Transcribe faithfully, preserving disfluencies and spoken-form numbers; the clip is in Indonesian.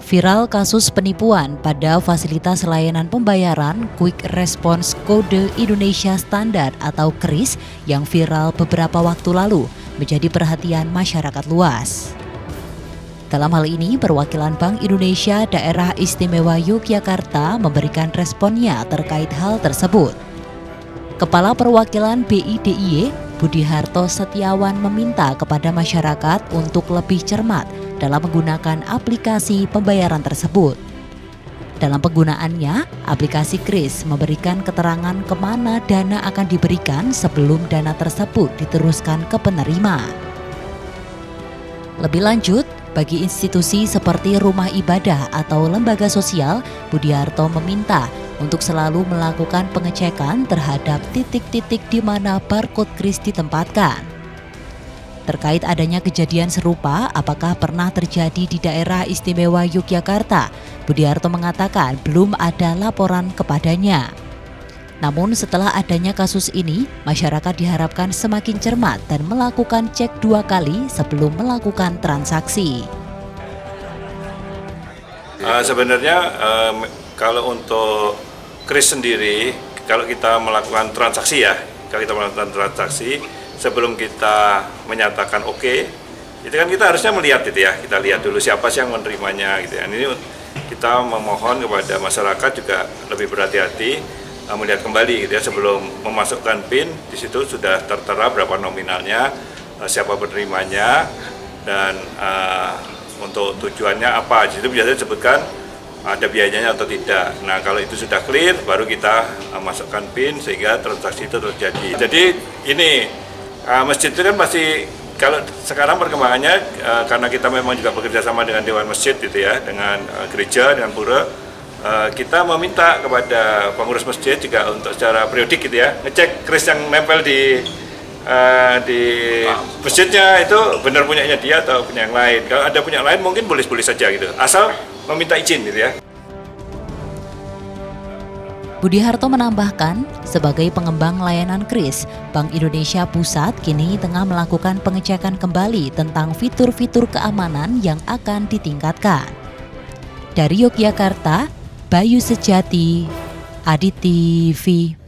Viral kasus penipuan pada fasilitas layanan pembayaran Quick Response Kode Indonesia Standar atau KRIS yang viral beberapa waktu lalu menjadi perhatian masyarakat luas. Dalam hal ini, perwakilan Bank Indonesia Daerah Istimewa Yogyakarta memberikan responnya terkait hal tersebut. Kepala Perwakilan B I D I Y, Budiharto Setiawan meminta kepada masyarakat untuk lebih cermat dalam menggunakan aplikasi pembayaran tersebut. Dalam penggunaannya, aplikasi KRIS memberikan keterangan kemana dana akan diberikan sebelum dana tersebut diteruskan ke penerima. Lebih lanjut, bagi institusi seperti rumah ibadah atau lembaga sosial, Budiharto meminta untuk selalu melakukan pengecekan terhadap titik-titik di mana barcode KRIS ditempatkan. Terkait adanya kejadian serupa, apakah pernah terjadi di daerah istimewa Yogyakarta? Budiharto mengatakan belum ada laporan kepadanya. Namun setelah adanya kasus ini, masyarakat diharapkan semakin cermat dan melakukan cek dua kali sebelum melakukan transaksi. Uh, sebenarnya um, kalau untuk KRIS sendiri, kalau kita melakukan transaksi ya, kalau kita melakukan transaksi, sebelum kita menyatakan oke, okay, itu kan kita harusnya melihat itu ya, kita lihat dulu siapa sih yang menerimanya gitu ya. Ini kita memohon kepada masyarakat juga lebih berhati-hati uh, melihat kembali gitu ya, sebelum memasukkan PIN, di situ sudah tertera berapa nominalnya, uh, siapa penerimanya, dan uh, untuk tujuannya apa. Di situ biasanya disebutkan ada biayanya atau tidak. Nah, kalau itu sudah clear, baru kita uh, masukkan PIN sehingga transaksi itu terjadi. Jadi ini Uh, masjid itu kan masih, kalau sekarang perkembangannya uh, karena kita memang juga bekerja sama dengan Dewan Masjid gitu ya, dengan uh, gereja, dengan pura, uh, kita meminta kepada pengurus masjid juga untuk secara periodik gitu ya, ngecek KRIS yang nempel di uh, di masjidnya itu benar punyanya dia atau punya yang lain. Kalau ada punya yang lain mungkin boleh-boleh saja gitu, asal meminta izin gitu ya. Budiharto menambahkan, sebagai pengembang layanan KRIS, Bank Indonesia Pusat kini tengah melakukan pengecekan kembali tentang fitur-fitur keamanan yang akan ditingkatkan. Dari Yogyakarta, Bayu Sejati, Adi T V.